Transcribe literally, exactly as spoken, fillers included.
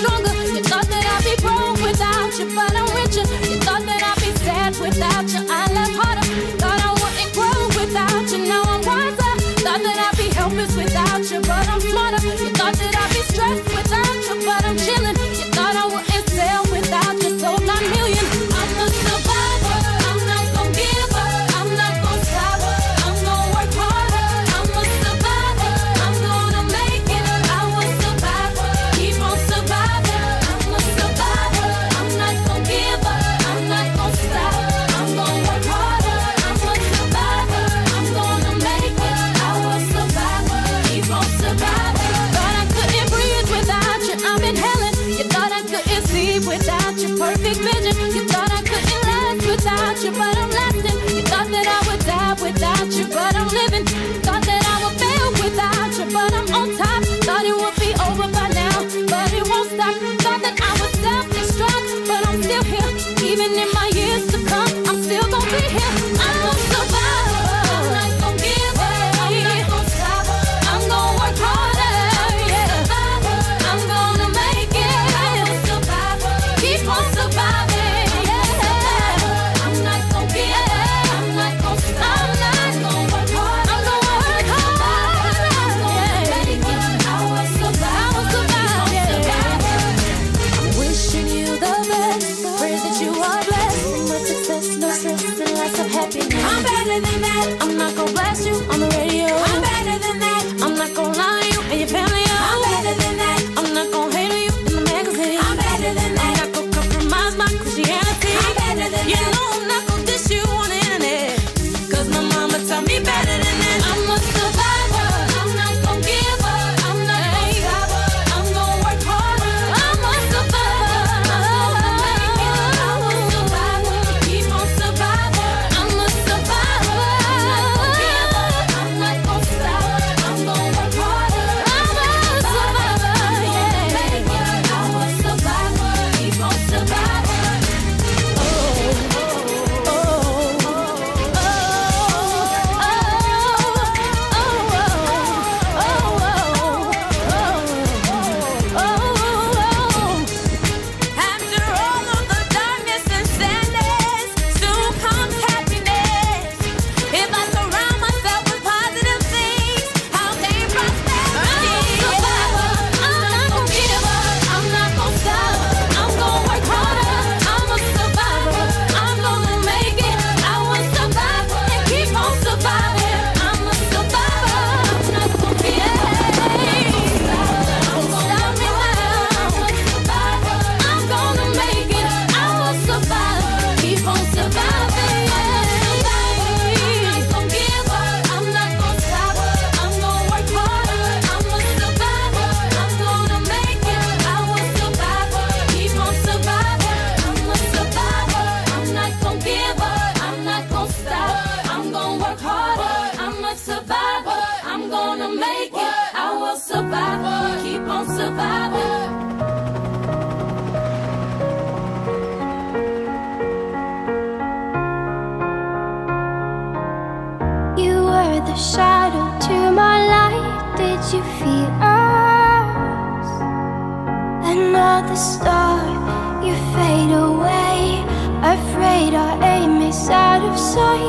stronger. You thought that I'd be broke without you, but I'm richer. You thought that I'd be sad without you, I laugh harder. Thought I wouldn't grow without you, now I'm wiser. Thought that I'd be helpless without you, but I'm smarter. You thought that I'd be stressed without you, but I'm chilling. You thought I wouldn't sell without you, sold nine million. I'm a survivor, I'm not gon' give up, I'm not gon' stop, I'm gon' work harder. I'm a survivor, I'm gonna make it, I will survive, keep on surviving. I'm a survivor, I'm not gon' give up, I'm not gon' stop, I'm gon' work harder. I'm a survivor, I'm gonna make it, I will survive, keep on surviving. Thought I couldn't breathe without you, I'm inhaling. You thought I couldn't see without your perfect vision. You thought I couldn't last without you, but I'm lasting. You thought that I would die without you, but I'm living. Thought that I would fail without you, but I'm on top. Thought it would be over by now, but it won't stop. Thought that I would self-destruct, but I'm still here. Even in my years to come, I'm still gonna be here. I'm a survivor, I'm not gon' give up, I'm not gon' stop, I'm gon' work harder. Yeah, I'm gonna make it, I will survive, keep on surviving. Yeah, I'm not gon' give up, I'm not gon' stop, I'm not gon' work hard, I'm gonna work hard. I'm gonna make it, I will survive, I will survive. Yeah, I'm wishing you the best. Pray that you are blessed with much success, no stress, and lots of happiness. I'm better than that. I'm not gonna blast you on the radio. I'm better than that. I'm not gonna lie to you and your family. I'm better than that. I'm not gonna hate on you in the magazine. I'm better than that. I'm not gonna compromise my Christianity. I'm better than you that. You know I'm not gonna diss you on the internet, cause my mama taught me better than that. I'm a survivor, I'm not gonna give up, I'm not gonna stop, I'm gonna work harder. I'm a survivor, I'm gonna make it, I will survive, keep on surviving. I'm a survivor, I'm not gonna give up, I'm not gonna stop, I'm gonna work harder. I'm a survivor, yeah, make it, I will survive, keep on surviving. Oh, oh, oh, after all of the darkness and sadness, soon comes happiness. If I surround myself with positive things, I'll gain prosperity. I'm not gonna give up, I'm not gonna stop, I'm gonna work harder. I'm a survivor, I'm gonna make it, I will survive and keep on surviving. I'm a survivor, I'm not gonna give up, don't stop me now. I'm a survivor, I'm gonna make it, I will survive, keep on surviving. I'm not gonna give up, I'm not gonna stop, I'm gonna work harder. I'm a survivor, I'm gonna make it, I will survive, keep on surviving. I'm a survivor, I'm not gonna give up, I'm not gonna stop, I'm gonna work harder. I'm a survivor, I'm gonna make it, I will survive, keep on surviving. You were the shadow to my light. Did you feel us? Another star, you fade away. Afraid our aim is out of sight.